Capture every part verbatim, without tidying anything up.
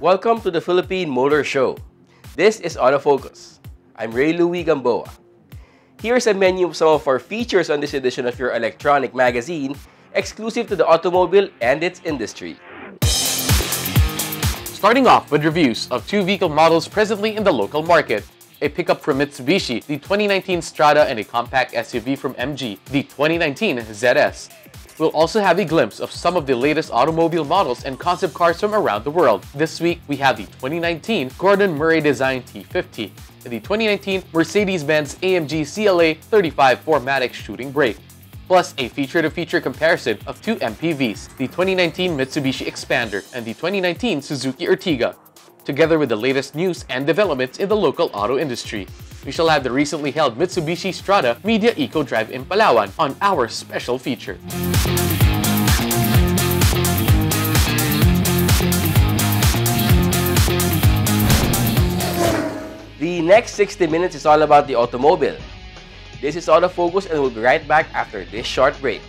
Welcome to the Philippine Motor Show. This is Autofocus. I'm Ray Louie Gamboa. Here's a menu of some of our features on this edition of your electronic magazine, exclusive to the automobile and its industry. Starting off with reviews of two vehicle models presently in the local market. A pickup from Mitsubishi, the twenty nineteen Strada, and a compact S U V from M G, the twenty nineteen Z S. We'll also have a glimpse of some of the latest automobile models and concept cars from around the world. This week, we have the twenty nineteen Gordon Murray Design T fifty and the twenty nineteen Mercedes-Benz A M G C L A thirty-five four matic shooting brake, plus a feature-to-feature comparison of two M P Vs, the twenty nineteen Mitsubishi Expander and the twenty nineteen Suzuki Ertiga, together with the latest news and developments in the local auto industry. We shall have the recently held Mitsubishi Strada Media Eco Drive in Palawan on our special feature. The next sixty minutes is all about the automobile. This is Autofocus, and we'll be right back after this short break.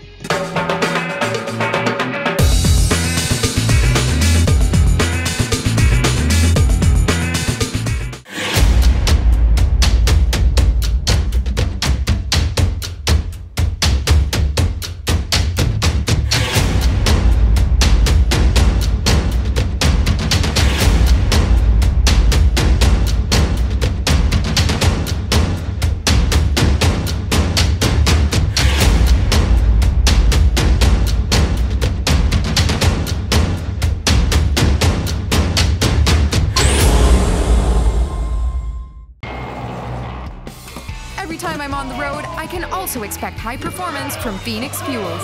Every time I'm on the road, I can also expect high performance from Phoenix Fuels.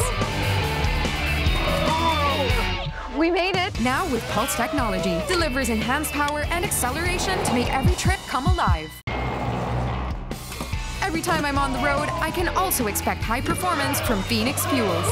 We made it! Now with Pulse technology, delivers enhanced power and acceleration to make every trip come alive. Every time I'm on the road, I can also expect high performance from Phoenix Fuels.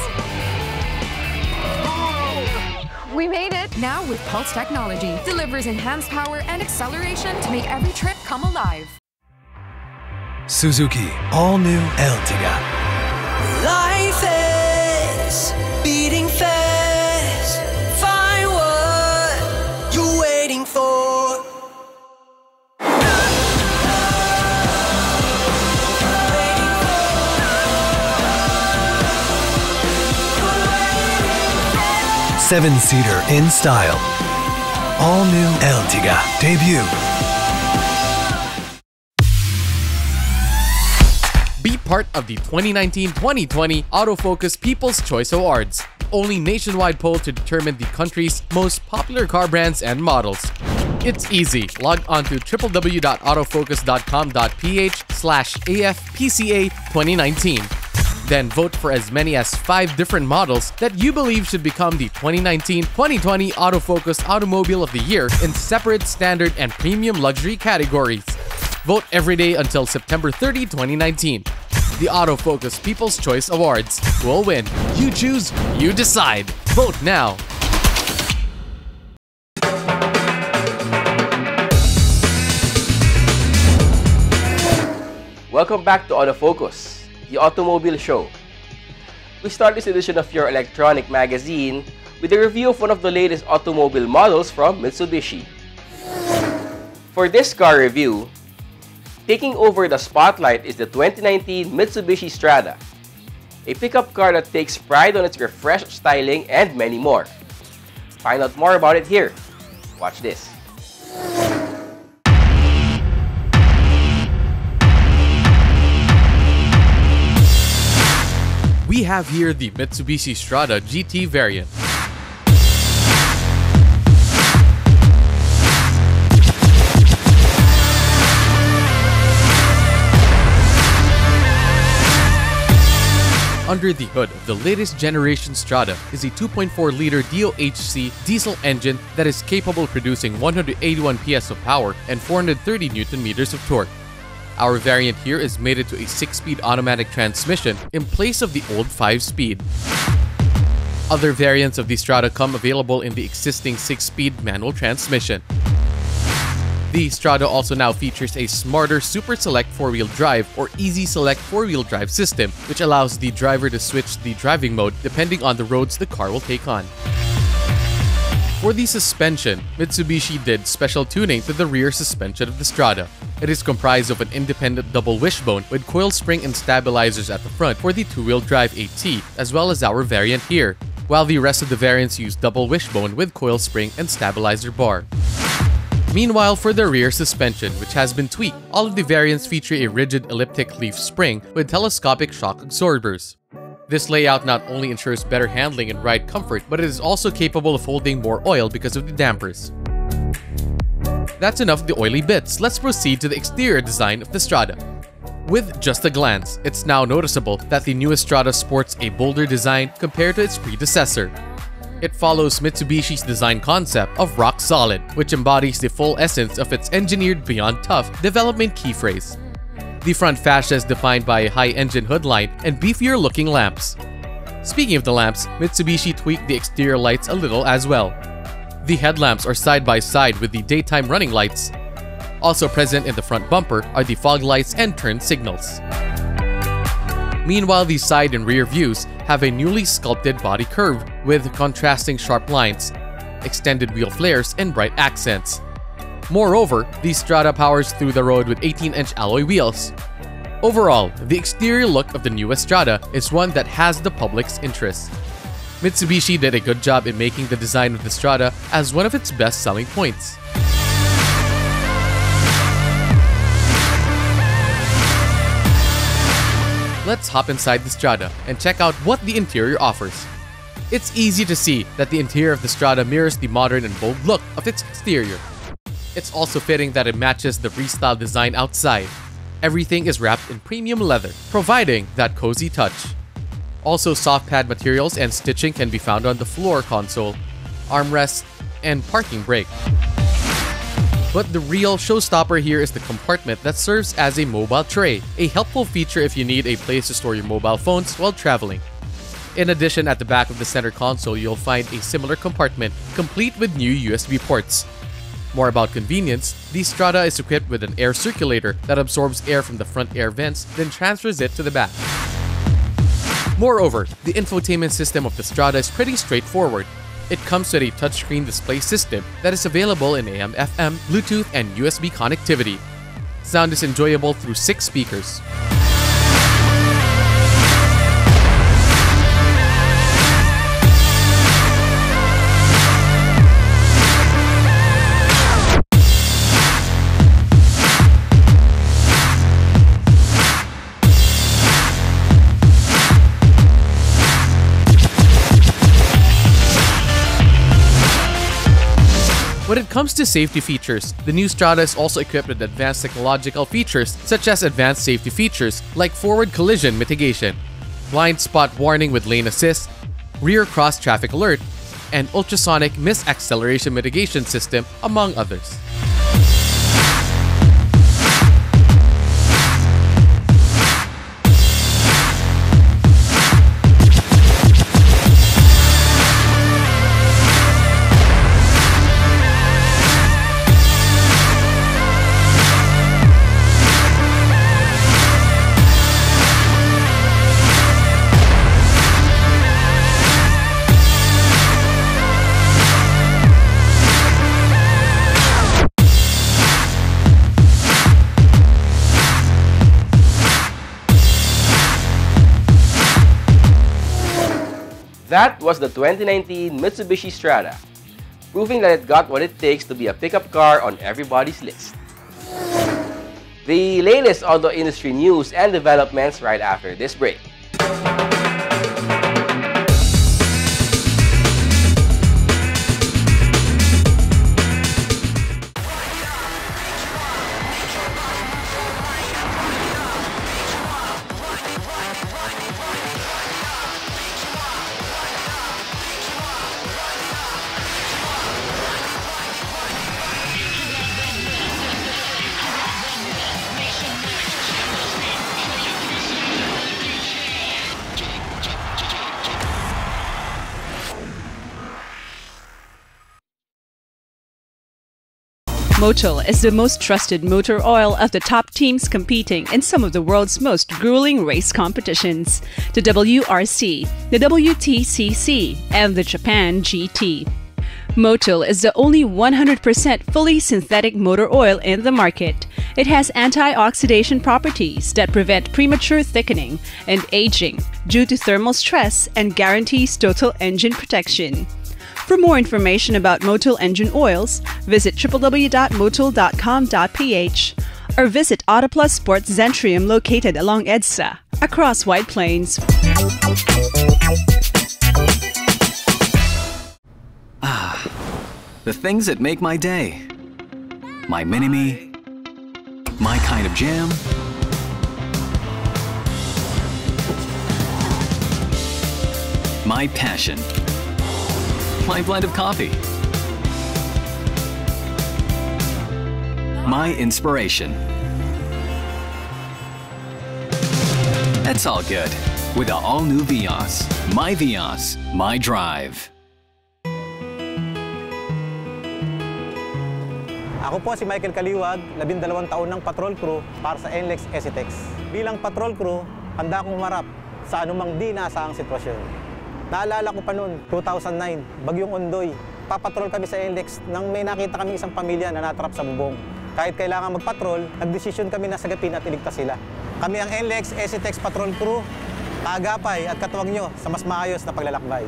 We made it! Now with Pulse technology, delivers enhanced power and acceleration to make every trip come alive. Suzuki all-new Ertiga. Life is beating fast. Find what you're waiting for. Seven-seater in style. All-new Ertiga debut. Be part of the twenty nineteen twenty twenty Autofocus People's Choice Awards, only nationwide poll to determine the country's most popular car brands and models. It's easy. Log on to w w w dot autofocus dot com dot p h slash A F P C A twenty nineteen. Then vote for as many as five different models that you believe should become the twenty nineteen twenty twenty Autofocus Automobile of the Year in separate standard and premium luxury categories. Vote every day until September thirtieth, twenty nineteen. The Autofocus People's Choice Awards will win. You choose, you decide. Vote now. Welcome back to Autofocus, the automobile show. We start this edition of your electronic magazine with a review of one of the latest automobile models from Mitsubishi. For this car review, taking over the spotlight is the twenty nineteen Mitsubishi Strada, a pickup car that takes pride on its refreshed styling and many more. Find out more about it here. Watch this. We have here the Mitsubishi Strada G T variant. Under the hood of the latest generation Strada is a two point four liter D O H C diesel engine that is capable of producing one hundred eighty-one P S of power and four hundred thirty Newton meters of torque. Our variant here is mated to a six-speed automatic transmission in place of the old five-speed. Other variants of the Strada come available in the existing six-speed manual transmission. The Strada also now features a smarter Super Select four-wheel drive or Easy Select four-wheel drive system, which allows the driver to switch the driving mode depending on the roads the car will take on. For the suspension, Mitsubishi did special tuning to the rear suspension of the Strada. It is comprised of an independent double wishbone with coil spring and stabilizers at the front for the two-wheel drive eight T, as well as our variant here, while the rest of the variants use double wishbone with coil spring and stabilizer bar. Meanwhile, for the rear suspension, which has been tweaked, all of the variants feature a rigid elliptic leaf spring with telescopic shock absorbers. This layout not only ensures better handling and ride comfort, but it is also capable of holding more oil because of the dampers. That's enough of the oily bits. Let's proceed to the exterior design of the Strada. With just a glance, it's now noticeable that the newest Strada sports a bolder design compared to its predecessor. It follows Mitsubishi's design concept of rock solid, which embodies the full essence of its engineered beyond tough development key phrase. The front fascia is defined by a high engine hood line and beefier looking lamps. Speaking of the lamps, Mitsubishi tweaked the exterior lights a little as well. The headlamps are side by side with the daytime running lights. Also present in the front bumper are the fog lights and turn signals. Meanwhile, the side and rear views have a newly sculpted body curve with contrasting sharp lines, extended wheel flares, and bright accents. Moreover, the Strada powers through the road with eighteen inch alloy wheels. Overall, the exterior look of the newest Strada is one that has the public's interest. Mitsubishi did a good job in making the design of the Strada as one of its best selling points. Let's hop inside the Strada and check out what the interior offers. It's easy to see that the interior of the Strada mirrors the modern and bold look of its exterior. It's also fitting that it matches the restyled design outside. Everything is wrapped in premium leather, providing that cozy touch. Also, soft pad materials and stitching can be found on the floor console, armrests, and parking brake. But the real showstopper here is the compartment that serves as a mobile tray, a helpful feature if you need a place to store your mobile phones while traveling. In addition, at the back of the center console, you'll find a similar compartment complete with new U S B ports. More about convenience, the Strada is equipped with an air circulator that absorbs air from the front air vents, then transfers it to the back. Moreover, the infotainment system of the Strada is pretty straightforward. It comes with a touchscreen display system that is available in A M F M, Bluetooth, and U S B connectivity. Sound is enjoyable through six speakers. When it comes to safety features, the new Strada is also equipped with advanced technological features such as advanced safety features like forward collision mitigation, blind spot warning with lane assist, rear cross traffic alert, and ultrasonic misacceleration mitigation system, among others. That was the twenty nineteen Mitsubishi Strada, proving that it got what it takes to be a pickup car on everybody's list. The latest auto industry news and developments right after this break. Motul is the most trusted motor oil of the top teams competing in some of the world's most grueling race competitions, the W R C, the W T C C, and the Japan G T. Motul is the only one hundred percent fully synthetic motor oil in the market. It has antioxidant properties that prevent premature thickening and aging due to thermal stress and guarantees total engine protection. For more information about Motul engine oils, visit w w w dot motul dot com dot p h or visit Autoplus Sports Zentrium located along EDSA, across White Plains. Ah, the things that make my day. My mini-me, my kind of jam, my passion, my blend of coffee, my inspiration. That's all good with the all-new Vios. My Vios, my drive. Ako po si Michael Kaliwag, labindalawang taon ng patrol crew para sa N L E X EasyTex. Bilang patrol crew, handa akong humarap sa anumang di naasahang sitwasyon. Naalala ko pa noon, two thousand nine, Bagyong Ondoy. Papatrol kami sa N L E X nang may nakita kami isang pamilya na natrap sa bubong. Kahit kailangan magpatrol, nagdesisyon kami na sagapin at iligtas sila. Kami ang N L E X EasyTex Patrol Crew, kaagapay at katuwang nyo sa mas maayos na paglalakbay.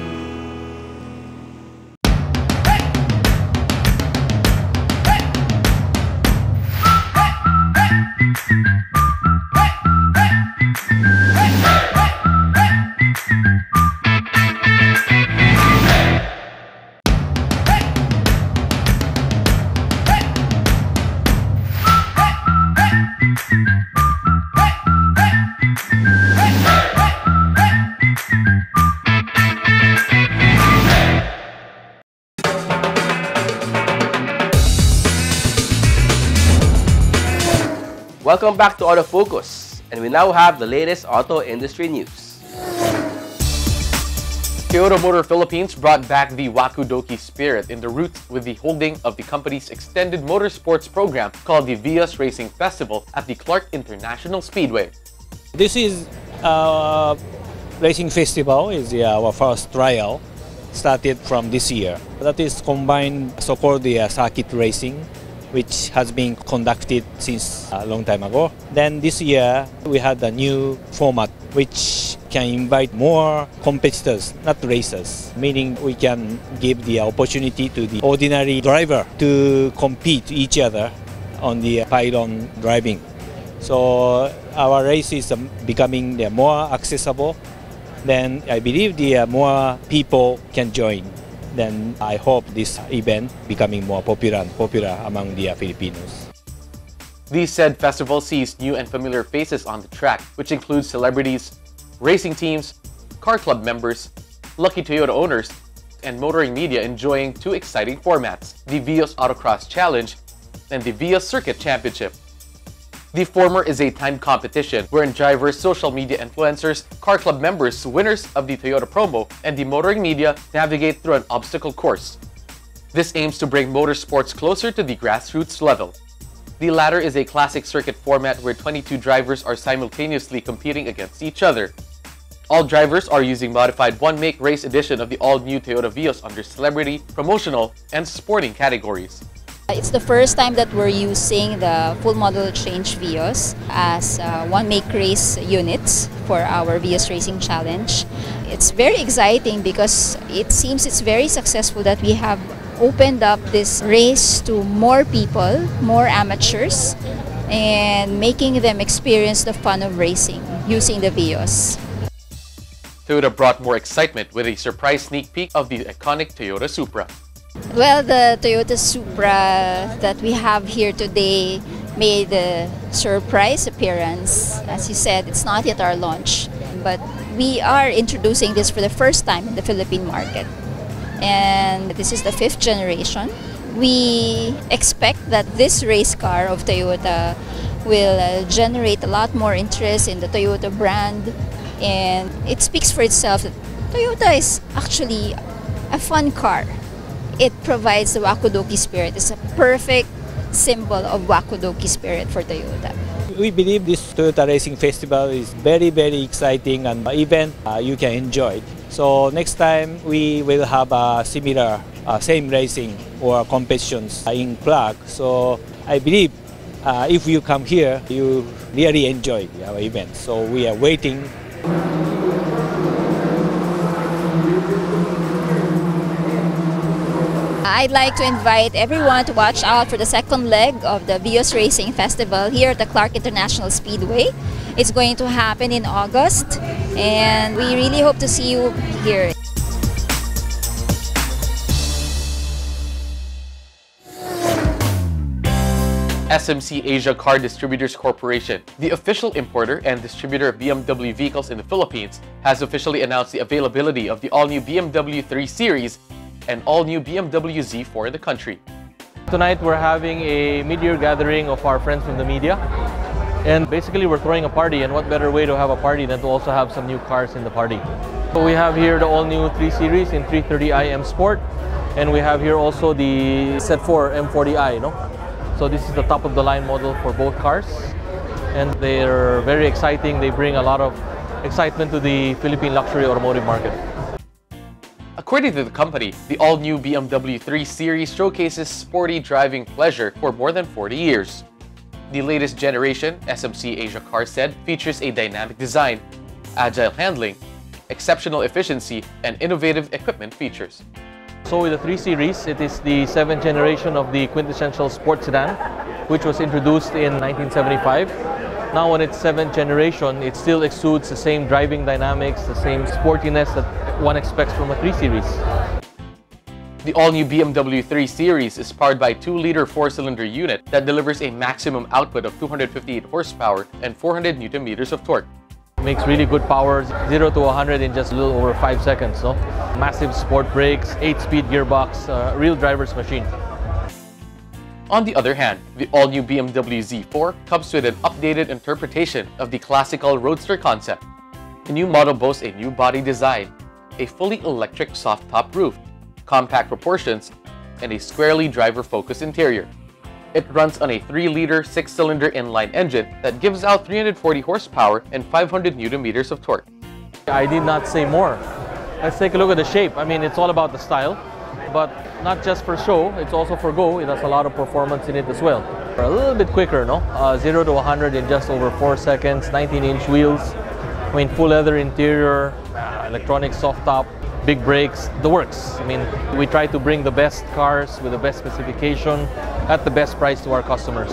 Welcome back to Autofocus, and we now have the latest auto industry news. Toyota Motor Philippines brought back the Wakudoki spirit in the route with the holding of the company's extended motorsports program called the Vios Racing Festival at the Clark International Speedway. This is uh, racing festival is uh, our first trial, started from this year. That is combined so-called the uh, circuit racing, which has been conducted since a long time ago. Then this year we had a new format which can invite more competitors, not racers, meaning we can give the opportunity to the ordinary driver to compete each other on the pylon driving. So our race is um, becoming uh, more accessible. Then I believe the uh, more people can join. Then I hope this event becoming more popular and popular among the Filipinos. The said festival sees new and familiar faces on the track, which includes celebrities, racing teams, car club members, lucky Toyota owners, and motoring media enjoying two exciting formats, the Vios Autocross Challenge and the Vios Circuit Championship. The former is a timed competition wherein drivers, social media influencers, car club members, winners of the Toyota promo, and the motoring media navigate through an obstacle course. This aims to bring motorsports closer to the grassroots level. The latter is a classic circuit format where twenty-two drivers are simultaneously competing against each other. All drivers are using modified one-make race edition of the all-new Toyota Vios under celebrity, promotional, and sporting categories. It's the first time that we're using the full model change Vios as uh, one-make race units for our Vios Racing Challenge. It's very exciting because it seems it's very successful that we have opened up this race to more people, more amateurs, and making them experience the fun of racing using the Vios. Toyota brought more excitement with a surprise sneak peek of the iconic Toyota Supra. Well, the Toyota Supra that we have here today made a surprise appearance. As you said, it's not yet our launch, but we are introducing this for the first time in the Philippine market. And this is the fifth generation. We expect that this race car of Toyota will uh, generate a lot more interest in the Toyota brand, and it speaks for itself that Toyota is actually a fun car. It provides the Wakudoki spirit. It's a perfect symbol of Wakudoki spirit for Toyota. We believe this Toyota Racing Festival is very, very exciting and event uh, you can enjoy. So next time we will have a similar uh, same racing or competitions in Prague. So I believe uh, if you come here, you really enjoy our event. So we are waiting. I'd like to invite everyone to watch out for the second leg of the Vios Racing Festival here at the Clark International Speedway. It's going to happen in August, and we really hope to see you here. S M C Asia Car Distributors Corporation, the official importer and distributor of B M W vehicles in the Philippines, has officially announced the availability of the all-new B M W three Series and all-new B M W Z four in the country. Tonight we're having a mid-year gathering of our friends from the media. And basically we're throwing a party, and what better way to have a party than to also have some new cars in the party. So we have here the all-new three Series in three thirty i M Sport, and we have here also the Z four M forty i, no? So this is the top-of-the-line model for both cars, and they're very exciting. They bring a lot of excitement to the Philippine luxury automotive market. According to the company, the all-new B M W three Series showcases sporty driving pleasure for more than forty years. The latest generation, S M C Asia Car said, features a dynamic design, agile handling, exceptional efficiency, and innovative equipment features. So with the three Series, it is the seventh generation of the quintessential sports sedan, which was introduced in nineteen seventy-five. Now on its seventh generation, it still exudes the same driving dynamics, the same sportiness that one expects from a three Series. The all-new B M W three Series is powered by a two liter four-cylinder unit that delivers a maximum output of two hundred fifty-eight horsepower and four hundred newton meters of torque. Makes really good power, zero to one hundred in just a little over five seconds. No? Massive sport brakes, eight speed gearbox, uh, real driver's machine. On the other hand, the all-new B M W Z four comes with an updated interpretation of the classical roadster concept. The new model boasts a new body design, a fully electric soft-top roof, compact proportions, and a squarely driver-focused interior. It runs on a three liter six-cylinder inline engine that gives out three hundred forty horsepower and five hundred newton meters of torque. I did not say more. Let's take a look at the shape. I mean, it's all about the style, but not just for show, it's also for go. It has a lot of performance in it as well. A little bit quicker, no? Uh, zero to one hundred in just over four seconds, nineteen inch wheels, I mean, full leather interior, uh, electronic soft top, big brakes, the works. I mean, we try to bring the best cars with the best specification at the best price to our customers.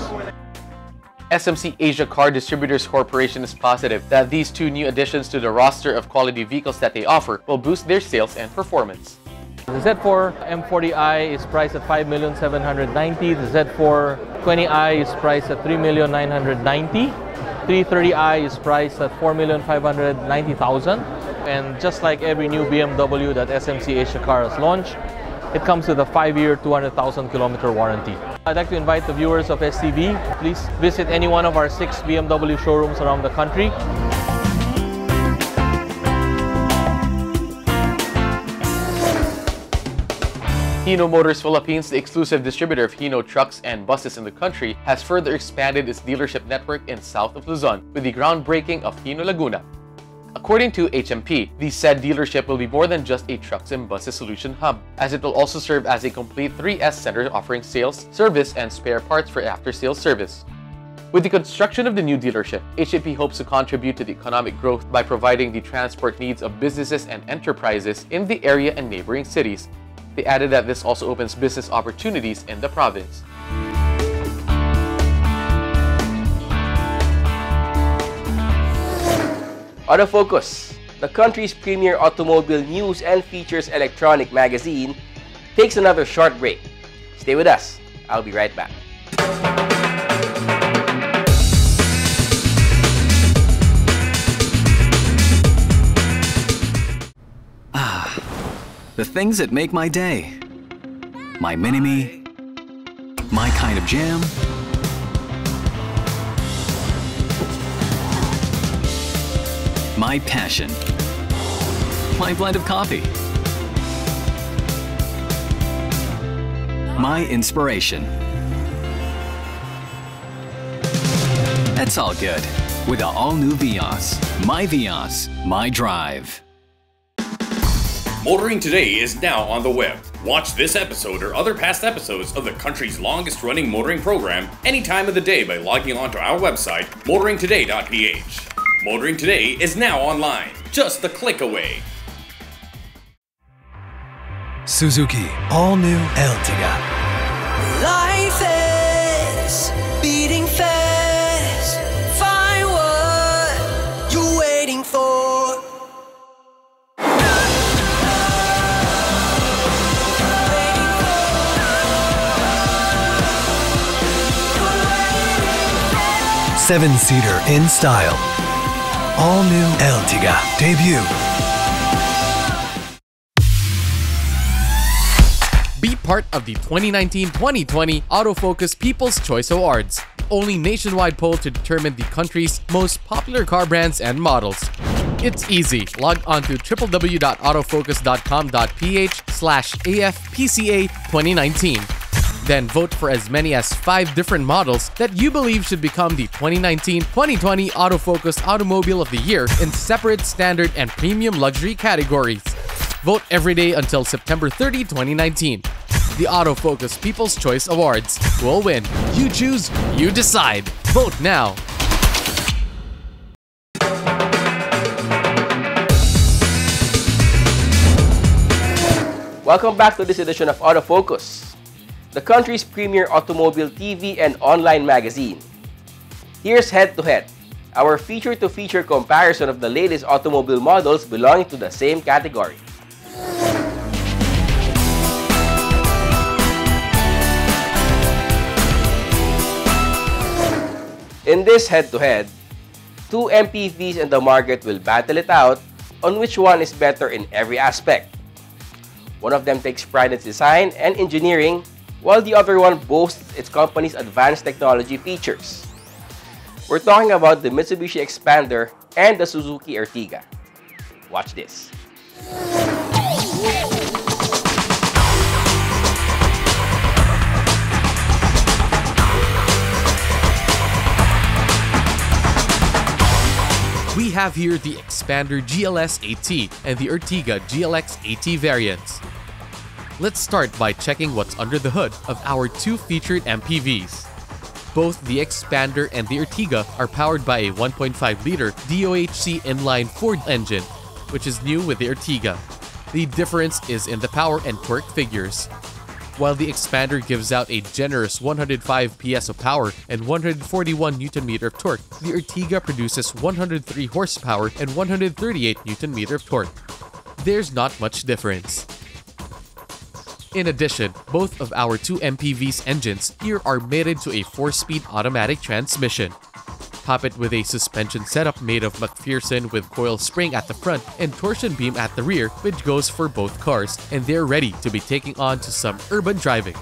S M C Asia Car Distributors Corporation is positive that these two new additions to the roster of quality vehicles that they offer will boost their sales and performance. The Z four M forty i is priced at five million seven hundred ninety thousand dollars. The Z four twenty i is priced at three million nine hundred ninety thousand dollars. three thirty i is priced at four million five hundred ninety thousand dollars. And just like every new B M W that S M C Asia Car has launched, it comes with a five year, two hundred thousand kilometer warranty. I'd like to invite the viewers of S T V, please visit any one of our six B M W showrooms around the country. Hino Motors Philippines, the exclusive distributor of Hino trucks and buses in the country, has further expanded its dealership network in south of Luzon with the groundbreaking of Hino Laguna. According to H M P, the said dealership will be more than just a trucks and buses solution hub, as it will also serve as a complete three S center offering sales, service, and spare parts for after-sales service. With the construction of the new dealership, H M P hopes to contribute to the economic growth by providing the transport needs of businesses and enterprises in the area and neighboring cities. They added that this also opens business opportunities in the province. Autofocus, the country's premier automobile news and features electronic magazine, takes another short break. Stay with us. I'll be right back. Ah, the things that make my day. My mini-me, my kind of jam, my passion, my blend of coffee, my inspiration. That's all good with the all-new Vios. My Vios, my drive. Motoring Today is now on the web. Watch this episode or other past episodes of the country's longest running motoring program any time of the day by logging on to our website, motoring today dot p h. Motoring Today is now online, just a click away. Suzuki All-New Ertiga. Life is beating fast. Find what you're waiting for. Seven-seater in style. All-New Ertiga debut. Be part of the twenty nineteen twenty twenty Autofocus People's Choice Awards, only nationwide poll to determine the country's most popular car brands and models. It's easy. Log on to w w w dot autofocus dot com dot p h slash A F P C A twenty nineteen. Then vote for as many as five different models that you believe should become the twenty nineteen twenty twenty Autofocus Automobile of the Year in separate standard and premium luxury categories. Vote every day until September thirtieth, twenty nineteen. The Autofocus People's Choice Awards will win. You choose, you decide. Vote now. Welcome back to this edition of Autofocus, the country's premier automobile T V and online magazine. Here's Head to Head, our feature-to-feature comparison of the latest automobile models belonging to the same category. In this head-to-head, two M P Vs in the market will battle it out on which one is better in every aspect. One of them takes pride in its design and engineering, while the other one boasts its company's advanced technology features. We're talking about the Mitsubishi Xpander and the Suzuki Ertiga. Watch this. We have here the Xpander G L S A T and the Ertiga G L X A T variants. Let's start by checking what's under the hood of our two featured M P Vs. Both the Xpander and the Ertiga are powered by a one point five liter D O H C inline four engine, which is new with the Ertiga. The difference is in the power and torque figures. While the Xpander gives out a generous one hundred five P S of power and one hundred forty-one newton meters of torque, the Ertiga produces one hundred three horsepower and one hundred thirty-eight newton meters of torque. There's not much difference. In addition, both of our two M P V's engines here are mated to a four-speed automatic transmission. Top it with a suspension setup made of McPherson with coil spring at the front and torsion beam at the rear, which goes for both cars, and they're ready to be taking on to some urban driving.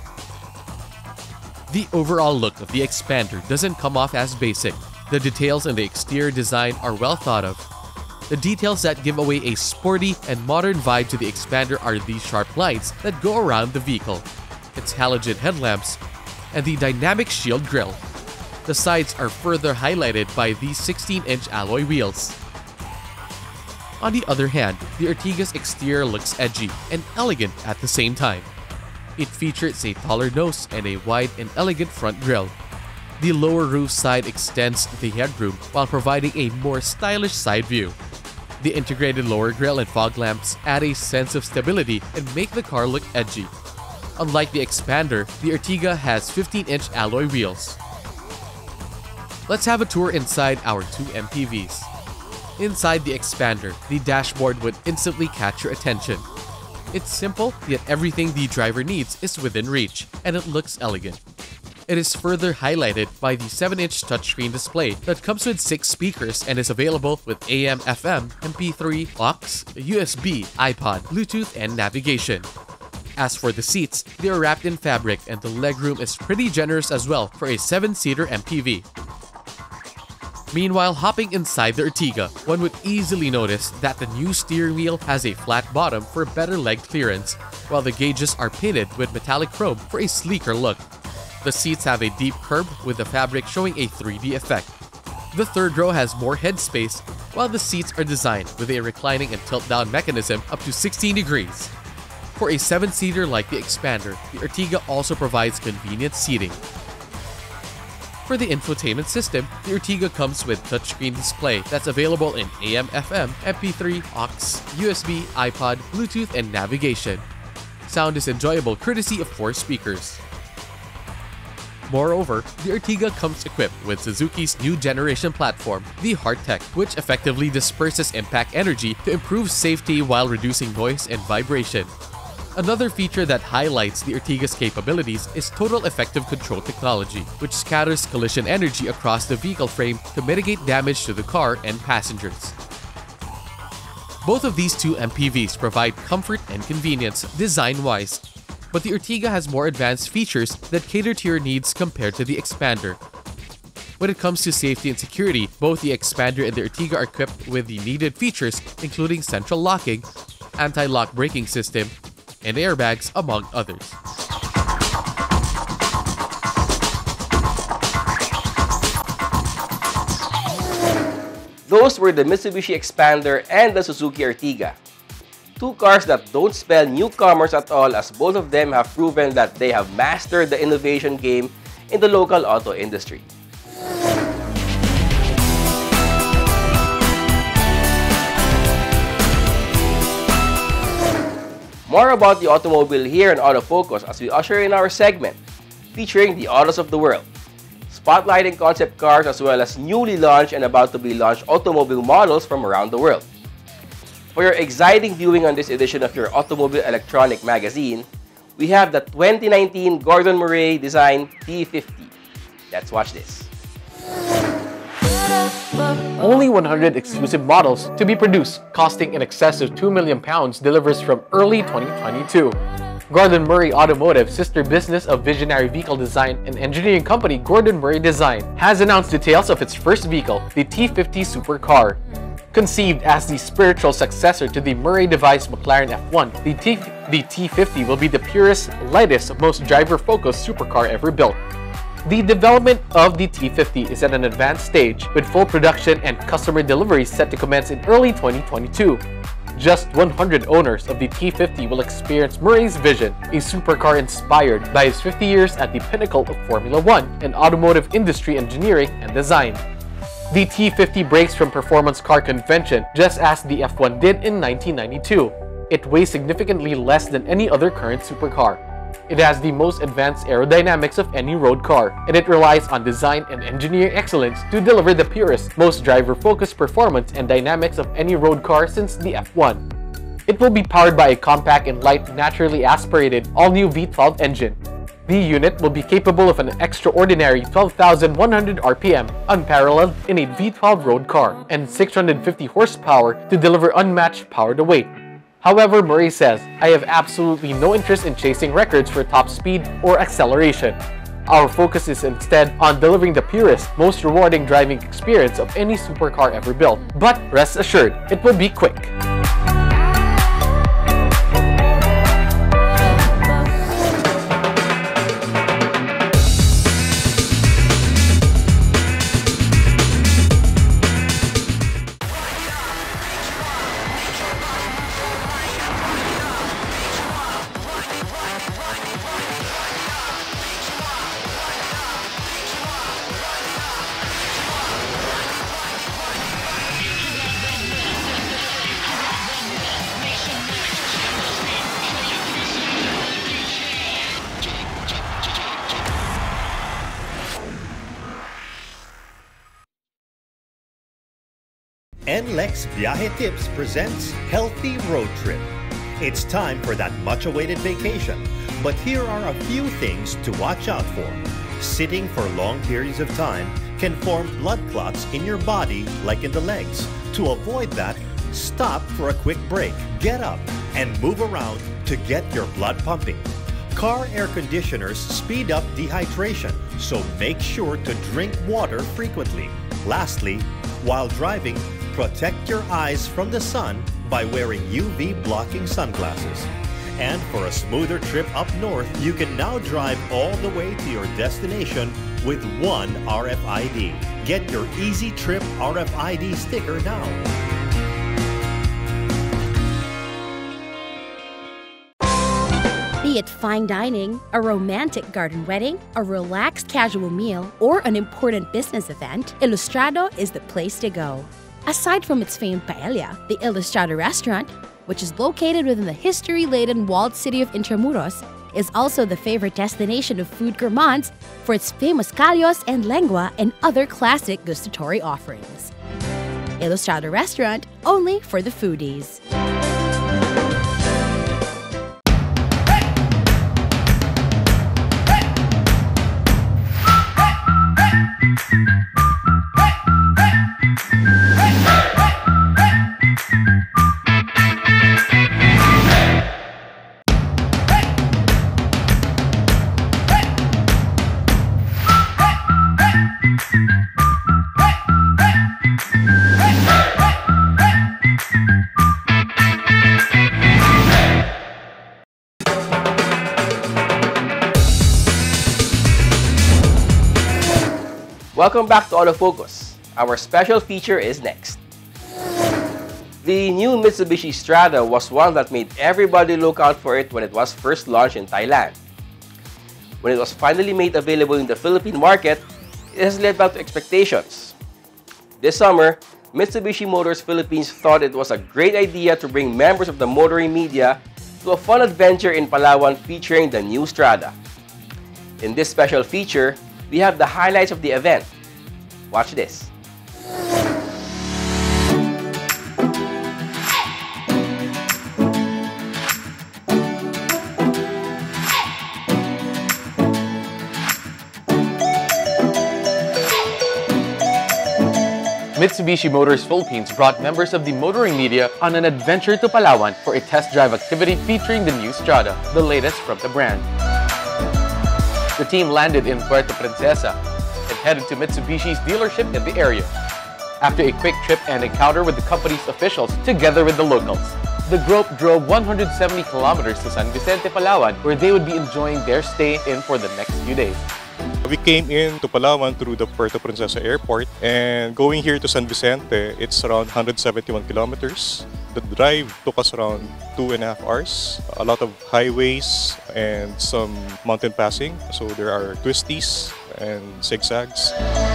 The overall look of the Xpander doesn't come off as basic. The details in the exterior design are well thought of. The details that give away a sporty and modern vibe to the Xpander are these sharp lights that go around the vehicle, its halogen headlamps, and the dynamic shield grille. The sides are further highlighted by these sixteen inch alloy wheels. On the other hand, the Ertiga's exterior looks edgy and elegant at the same time. It features a taller nose and a wide and elegant front grille. The lower roof side extends the headroom while providing a more stylish side view. The integrated lower grille and fog lamps add a sense of stability and make the car look edgy. Unlike the Xpander, the Ertiga has fifteen inch alloy wheels. Let's have a tour inside our two M P Vs. Inside the Xpander, the dashboard would instantly catch your attention. It's simple, yet everything the driver needs is within reach, and it looks elegant. It is further highlighted by the seven inch touchscreen display that comes with six speakers and is available with A M F M, M P three, aux, U S B, iPod, Bluetooth, and navigation. As for the seats, they are wrapped in fabric and the legroom is pretty generous as well for a seven seater M P V. Meanwhile, hopping inside the Ertiga, one would easily notice that the new steering wheel has a flat bottom for better leg clearance, while the gauges are painted with metallic chrome for a sleeker look. The seats have a deep curve with the fabric showing a three D effect. The third row has more headspace, while the seats are designed with a reclining and tilt-down mechanism up to sixteen degrees. For a seven-seater like the Xpander, the Ertiga also provides convenient seating. For the infotainment system, the Ertiga comes with touchscreen display that's available in A M F M, M P three, aux, U S B, iPod, Bluetooth, and navigation. Sound is enjoyable courtesy of four speakers. Moreover, the Ertiga comes equipped with Suzuki's new generation platform, the Hearttech, which effectively disperses impact energy to improve safety while reducing noise and vibration. Another feature that highlights the Ertiga's capabilities is Total Effective Control technology, which scatters collision energy across the vehicle frame to mitigate damage to the car and passengers. Both of these two M P Vs provide comfort and convenience design-wise, but the Ertiga has more advanced features that cater to your needs compared to the Xpander. When it comes to safety and security, both the Xpander and the Ertiga are equipped with the needed features including central locking, anti-lock braking system, and airbags, among others. Those were the Mitsubishi Xpander and the Suzuki Ertiga. Two cars that don't spell newcomers at all, as both of them have proven that they have mastered the innovation game in the local auto industry. More about the automobile here in Autofocus as we usher in our segment, featuring the autos of the world, spotlighting concept cars as well as newly launched and about to be launched automobile models from around the world. For your exciting viewing on this edition of your Automobile Electronic Magazine, we have the twenty nineteen Gordon Murray Design T fifty. Let's watch this. Only one hundred exclusive models to be produced, costing in excess of two million pounds, delivers from early twenty twenty-two. Gordon Murray Automotive, sister business of visionary vehicle design and engineering company Gordon Murray Design, has announced details of its first vehicle, the T fifty supercar. Conceived as the spiritual successor to the Murray-devised McLaren F one, the, T the T fifty will be the purest, lightest, most driver-focused supercar ever built. The development of the T fifty is at an advanced stage, with full production and customer deliveries set to commence in early twenty twenty-two. Just one hundred owners of the T fifty will experience Murray's vision, a supercar inspired by his fifty years at the pinnacle of Formula One and automotive industry engineering and design. The T fifty breaks from performance car convention just as the F one did in nineteen ninety-two. It weighs significantly less than any other current supercar. It has the most advanced aerodynamics of any road car, and it relies on design and engineering excellence to deliver the purest, most driver-focused performance and dynamics of any road car since the F one. It will be powered by a compact and light, naturally aspirated, all-new V twelve engine. The unit will be capable of an extraordinary twelve thousand one hundred R P M, unparalleled in a V twelve road car, and six hundred fifty horsepower to deliver unmatched power to weight. However, Murray says, "I have absolutely no interest in chasing records for top speed or acceleration. Our focus is instead on delivering the purest, most rewarding driving experience of any supercar ever built. But rest assured, it will be quick." N L E X Viaje Tips presents Healthy Road Trip. It's time for that much-awaited vacation, but here are a few things to watch out for. Sitting for long periods of time can form blood clots in your body like in the legs. To avoid that, stop for a quick break, get up, and move around to get your blood pumping. Car air conditioners speed up dehydration, so make sure to drink water frequently. Lastly, while driving, protect your eyes from the sun by wearing U V blocking sunglasses. And for a smoother trip up north, you can now drive all the way to your destination with one R F I D. Get your Easy Trip R F I D sticker now. Be it fine dining, a romantic garden wedding, a relaxed casual meal, or an important business event, Ilustrado is the place to go. Aside from its famed paella, the Ilustrado restaurant, which is located within the history-laden walled city of Intramuros, is also the favorite destination of food gourmands for its famous callos and lengua and other classic gustatory offerings. Ilustrado restaurant, only for the foodies. Welcome back to Autofocus. Our special feature is next. The new Mitsubishi Strada was one that made everybody look out for it when it was first launched in Thailand. When it was finally made available in the Philippine market, it has lived up to expectations. This summer, Mitsubishi Motors Philippines thought it was a great idea to bring members of the motoring media to a fun adventure in Palawan featuring the new Strada. In this special feature, we have the highlights of the event. Watch this. Mitsubishi Motors Philippines brought members of the motoring media on an adventure to Palawan for a test drive activity featuring the new Strada, the latest from the brand. The team landed in Puerto Princesa and headed to Mitsubishi's dealership in the area. After a quick trip and encounter with the company's officials together with the locals, the group drove one hundred seventy kilometers to San Vicente, Palawan, where they would be enjoying their stay in for the next few days. We came in to Palawan through the Puerto Princesa Airport, and going here to San Vicente, it's around one hundred seventy-one kilometers. The drive took us around two and a half hours. A lot of highways and some mountain passing, so there are twisties and zigzags.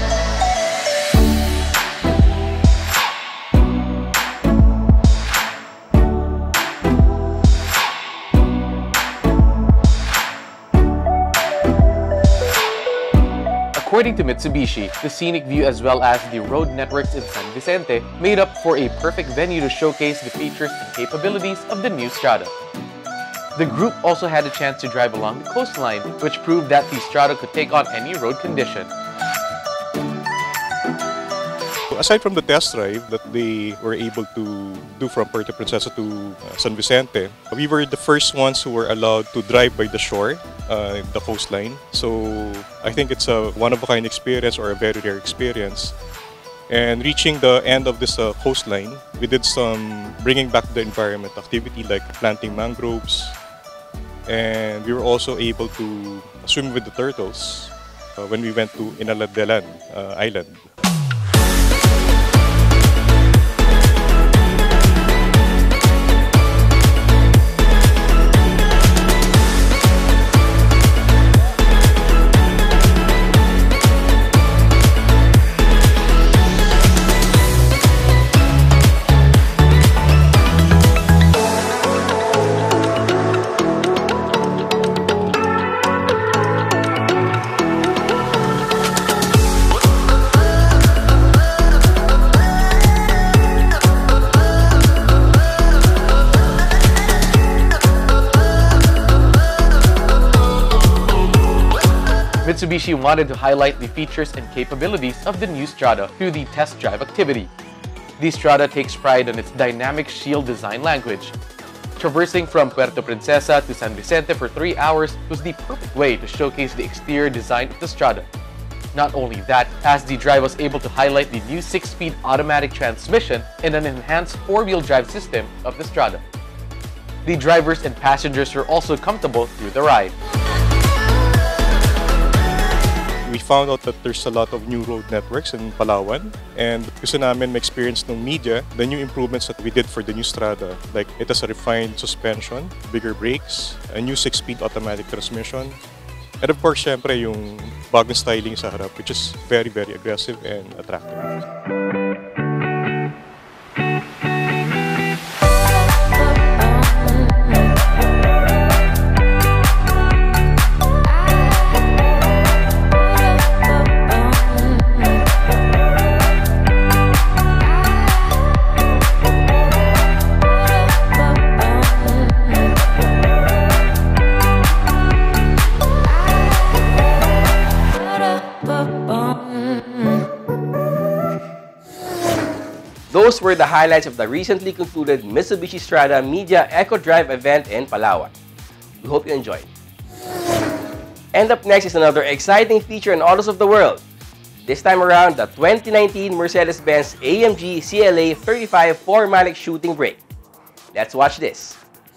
According to Mitsubishi, the scenic view as well as the road networks in San Vicente made up for a perfect venue to showcase the features and capabilities of the new Strada. The group also had a chance to drive along the coastline, which proved that the Strada could take on any road condition. Aside from the test drive that they were able to do from Puerto Princesa to uh, San Vicente, we were the first ones who were allowed to drive by the shore, uh, the coastline. So I think it's a one-of-a-kind experience or a very rare experience. And reaching the end of this uh, coastline, we did some bringing back the environment activity like planting mangroves. And we were also able to swim with the turtles uh, when we went to Inaladelan uh, Island. Mitsubishi wanted to highlight the features and capabilities of the new Strada through the test drive activity. The Strada takes pride in its dynamic shield design language. Traversing from Puerto Princesa to San Vicente for three hours was the perfect way to showcase the exterior design of the Strada. Not only that, as the drive was able to highlight the new six-speed automatic transmission and an enhanced four-wheel drive system of the Strada. The drivers and passengers were also comfortable through the ride. We found out that there's a lot of new road networks in Palawan, and gusto namin ma-experience ng media the new improvements that we did for the new Strada. Like, it has a refined suspension, bigger brakes, a new six-speed automatic transmission, and of course, syempre, yung bagong styling sa harap, which is very, very aggressive and attractive. Those were the highlights of the recently concluded Mitsubishi Strada Media Eco Drive event in Palawan. We hope you enjoyed. And up next is another exciting feature in Autos of the World. This time around, the twenty nineteen Mercedes-Benz A M G C L A thirty-five four matic shooting brake. Let's watch this.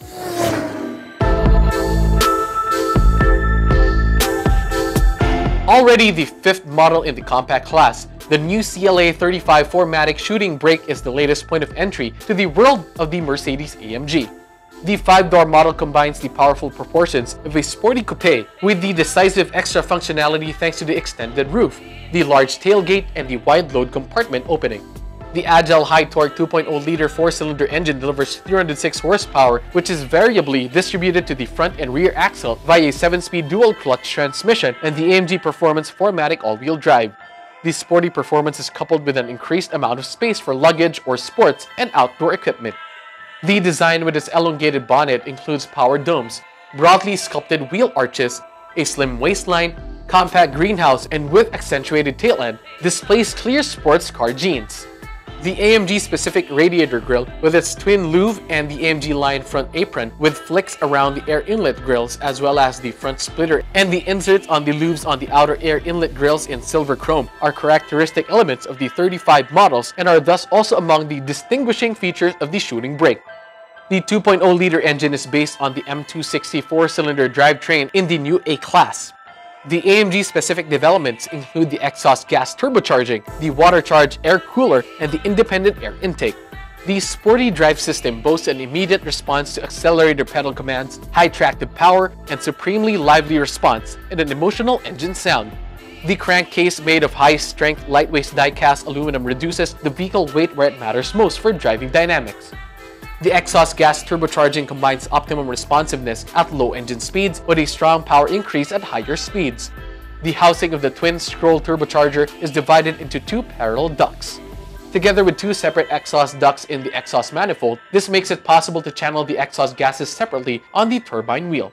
Already the fifth model in the compact class, the new C L A thirty-five four matic shooting brake is the latest point of entry to the world of the Mercedes A M G. The five-door model combines the powerful proportions of a sporty coupe with the decisive extra functionality thanks to the extended roof, the large tailgate, and the wide load compartment opening. The agile high-torque two point oh liter four-cylinder engine delivers three hundred six horsepower, which is variably distributed to the front and rear axle via a seven-speed dual-clutch transmission and the A M G Performance four matic all-wheel drive. The sporty performance is coupled with an increased amount of space for luggage or sports and outdoor equipment. The design with its elongated bonnet includes power domes, broadly sculpted wheel arches, a slim waistline, compact greenhouse, and with accentuated tail end, displays clear sports car genes. The A M G-specific radiator grille with its twin louvre and the A M G line front apron with flicks around the air inlet grills as well as the front splitter and the inserts on the louvres on the outer air inlet grills in silver chrome are characteristic elements of the thirty-five models and are thus also among the distinguishing features of the shooting brake. The two point oh liter engine is based on the M two sixty four-cylinder drivetrain in the new A-Class. The A M G-specific developments include the exhaust gas turbocharging, the water-charged air cooler, and the independent air intake. The sporty drive system boasts an immediate response to accelerator pedal commands, high tractive power, and supremely lively response, and an emotional engine sound. The crankcase made of high-strength, lightweight die-cast aluminum reduces the vehicle weight where it matters most for driving dynamics. The exhaust gas turbocharging combines optimum responsiveness at low engine speeds with a strong power increase at higher speeds. The housing of the twin-scroll turbocharger is divided into two parallel ducts. Together with two separate exhaust ducts in the exhaust manifold, this makes it possible to channel the exhaust gases separately on the turbine wheel.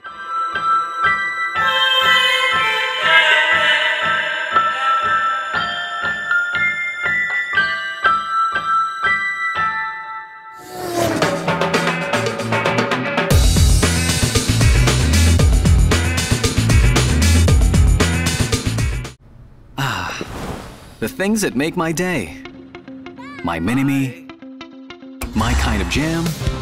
The things that make my day. My mini-me, my kind of jam,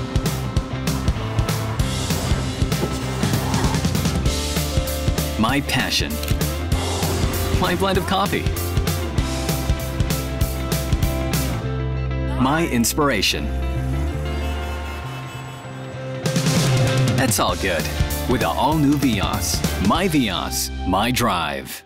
my passion, my blend of coffee, my inspiration. That's all good with the all-new Vios. My Vios, my drive.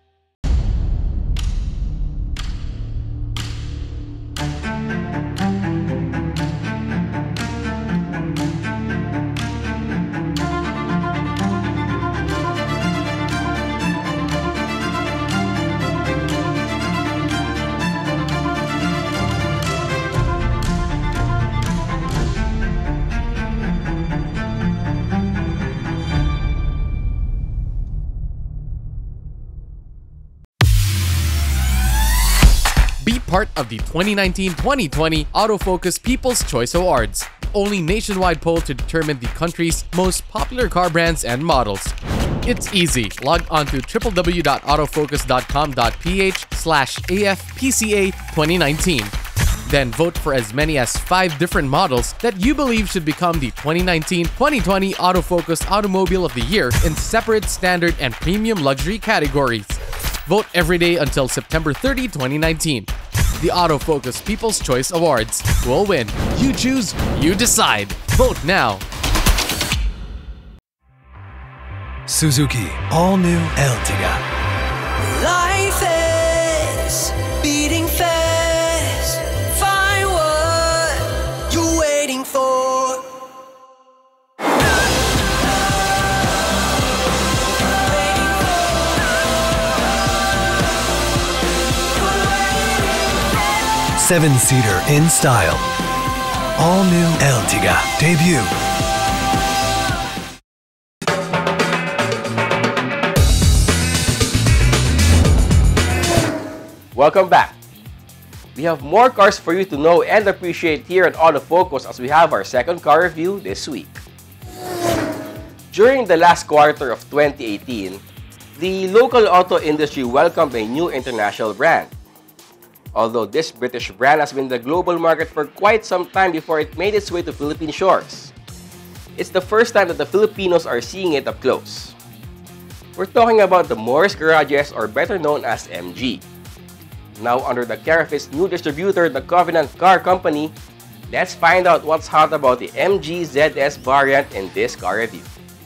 Part of the twenty nineteen twenty twenty Autofocus People's Choice Awards, only nationwide poll to determine the country's most popular car brands and models. It's easy. Log on to w w w dot autofocus dot com dot p h slash A F P C A twenty nineteen. Then vote for as many as five different models that you believe should become the twenty nineteen twenty twenty Autofocus Automobile of the Year in separate standard and premium luxury categories. Vote every day until September thirtieth, twenty nineteen. The Autofocus People's Choice Awards will win. You choose, you decide. Vote now. Suzuki All-New Ertiga. Life is beating fast. Find what you're waiting for. Seven-seater in style. All-New Ertiga debut. Welcome back. We have more cars for you to know and appreciate here at Autofocus as we have our second car review this week. During the last quarter of twenty eighteen, the local auto industry welcomed a new international brand. Although this British brand has been in the global market for quite some time before it made its way to Philippine shores. It's the first time that the Filipinos are seeing it up close. We're talking about the Morris Garages, or better known as M G. Now under the care of its new distributor, the Covenant Car Company, let's find out what's hot about the M G Z S variant in this car review.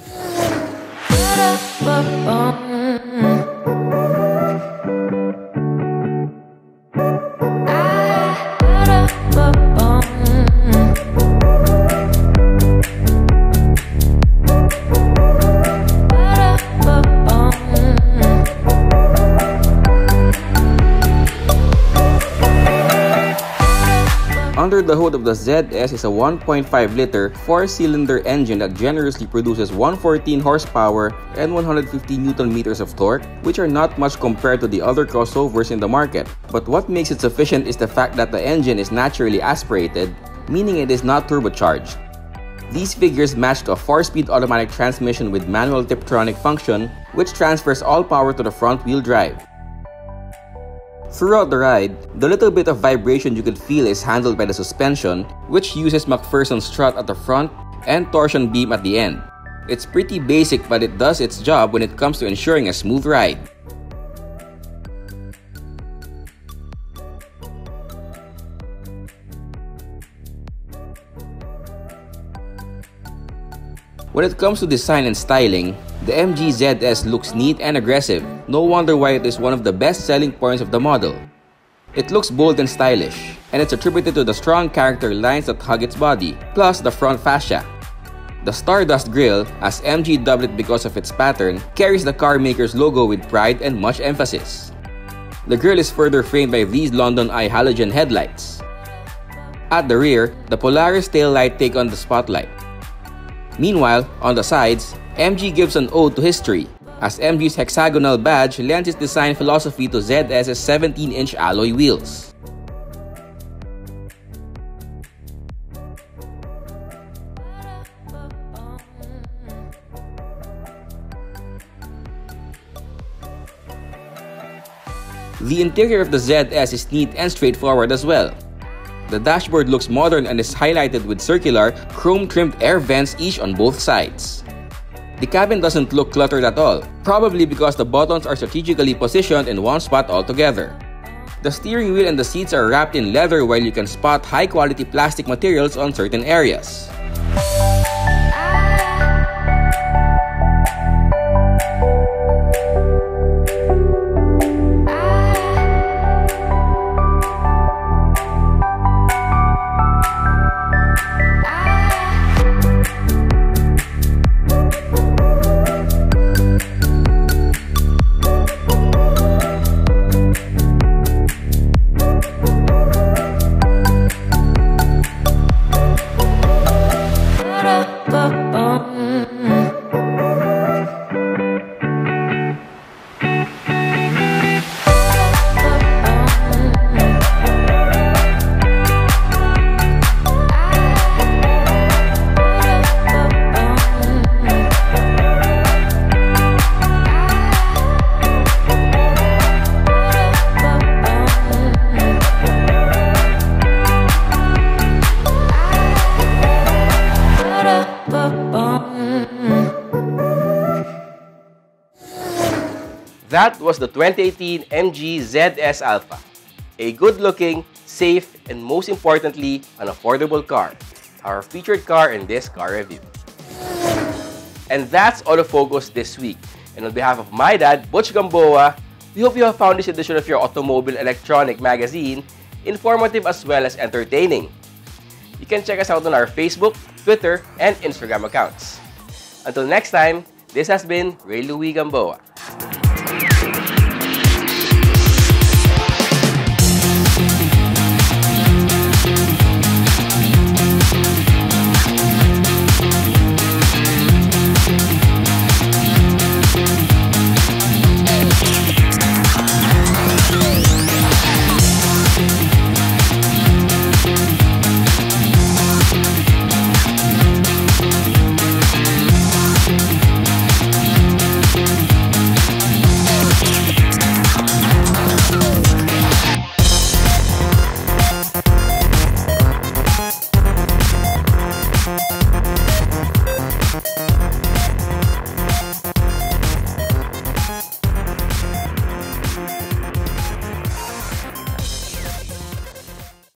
Under the hood of the Z S is a one point five liter four-cylinder engine that generously produces one hundred fourteen horsepower and one hundred fifty newton meters of torque, which are not much compared to the other crossovers in the market. But what makes it sufficient is the fact that the engine is naturally aspirated, meaning it is not turbocharged. These figures match to a four-speed automatic transmission with manual Tiptronic function, which transfers all power to the front-wheel drive. Throughout the ride, the little bit of vibration you could feel is handled by the suspension, which uses McPherson's strut at the front and torsion beam at the end. It's pretty basic, but it does its job when it comes to ensuring a smooth ride. When it comes to design and styling, the M G Z S looks neat and aggressive. No wonder why it is one of the best selling points of the model. It looks bold and stylish, and it's attributed to the strong character lines that hug its body, plus the front fascia. The Stardust grille, as M G dubbed it because of its pattern, carries the car maker's logo with pride and much emphasis. The grille is further framed by these London Eye halogen headlights. At the rear, the Polaris taillight take on the spotlight. Meanwhile, on the sides, M G gives an ode to history, as M G's hexagonal badge lends its design philosophy to Z S's seventeen inch alloy wheels. The interior of the Z S is neat and straightforward as well. The dashboard looks modern and is highlighted with circular, chrome-trimmed air vents each on both sides. The cabin doesn't look cluttered at all, probably because the buttons are strategically positioned in one spot altogether. The steering wheel and the seats are wrapped in leather, while you can spot high-quality plastic materials on certain areas. Ba-ba. That was the twenty eighteen M G Z S Alpha. A good-looking, safe, and most importantly, an affordable car. Our featured car in this car review. And that's Autofocus this week. And on behalf of my dad, Butch Gamboa, we hope you have found this edition of your Automobile Electronic magazine informative as well as entertaining. You can check us out on our Facebook, Twitter, and Instagram accounts. Until next time, this has been Ray Louis Gamboa.